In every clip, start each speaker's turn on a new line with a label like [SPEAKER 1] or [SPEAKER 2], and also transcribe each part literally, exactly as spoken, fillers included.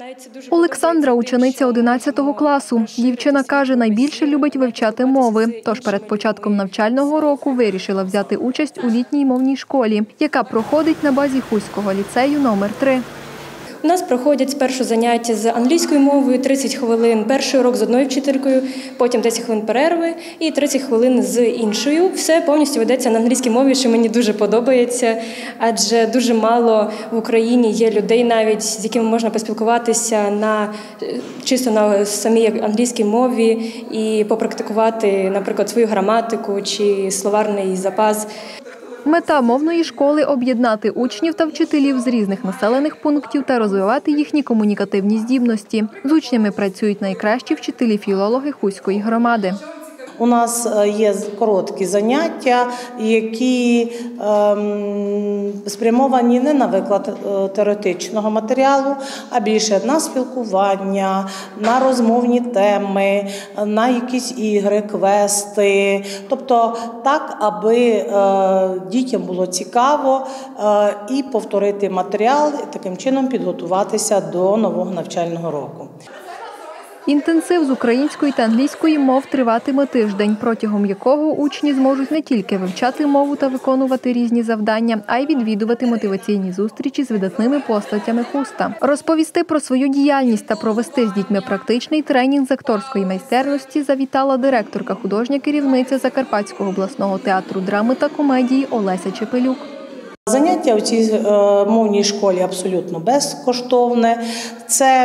[SPEAKER 1] Олександра – учениця одинадцятого класу. Дівчина каже, найбільше любить вивчати мови. Тож перед початком навчального року вирішила взяти участь у літній мовній школі, яка проходить на базі Хуського ліцею номер три.
[SPEAKER 2] У нас проходять спершу заняття з англійською мовою, тридцять хвилин перший урок з одною вчителькою, потім десять хвилин перерви і тридцять хвилин з іншою. Все повністю ведеться на англійській мові, що мені дуже подобається, адже дуже мало в Україні є людей навіть, з якими можна поспілкуватися на, чисто на самій англійській мові і попрактикувати, наприклад, свою граматику чи словарний запас.
[SPEAKER 1] Мета мовної школи – об'єднати учнів та вчителів з різних населених пунктів та розвивати їхні комунікативні здібності. З учнями працюють найкращі вчителі-філологи Хуської громади.
[SPEAKER 3] У нас є короткі заняття, які ем, спрямовані не на виклад теоретичного матеріалу, а більше на спілкування, на розмовні теми, на якісь ігри, квести. Тобто так, аби е, дітям було цікаво е, і повторити матеріал, і таким чином підготуватися до нового навчального року.
[SPEAKER 1] Інтенсив з української та англійської мов триватиме тиждень, протягом якого учні зможуть не тільки вивчати мову та виконувати різні завдання, а й відвідувати мотиваційні зустрічі з видатними постатями Хуста. Розповісти про свою діяльність та провести з дітьми практичний тренінг з акторської майстерності завітала директорка, художня керівниця Закарпатського обласного театру драми та комедії Олеся Чепелюк.
[SPEAKER 3] Заняття у цій мовній школі абсолютно безкоштовне. Це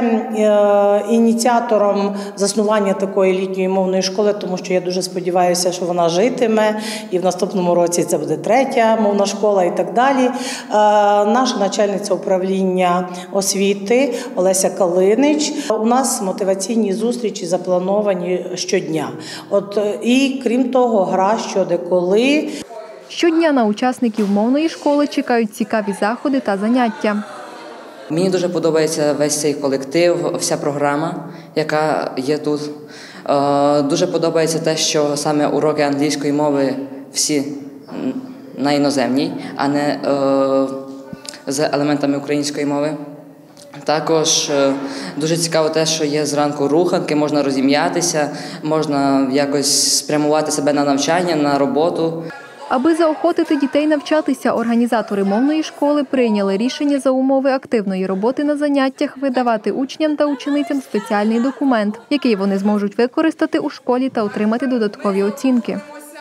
[SPEAKER 3] ініціатором заснування такої літньої мовної школи, тому що я дуже сподіваюся, що вона житиме, і в наступному році це буде третя мовна школа і так далі. Наша начальниця управління освіти Олеся Калинич. У нас мотиваційні зустрічі заплановані щодня. От, і крім того, гра «Що-де-коли».
[SPEAKER 1] Щодня на учасників мовної школи чекають цікаві заходи та заняття.
[SPEAKER 4] Мені дуже подобається весь цей колектив, вся програма, яка є тут. Дуже подобається те, що саме уроки англійської мови всі на іноземній, а не з елементами української мови. Також дуже цікаво те, що є зранку руханки, можна розім'ятися, можна якось спрямувати себе на навчання, на роботу.
[SPEAKER 1] Аби заохотити дітей навчатися, організатори мовної школи прийняли рішення за умови активної роботи на заняттях видавати учням та ученицям спеціальний документ, який вони зможуть використати у школі та отримати додаткові оцінки.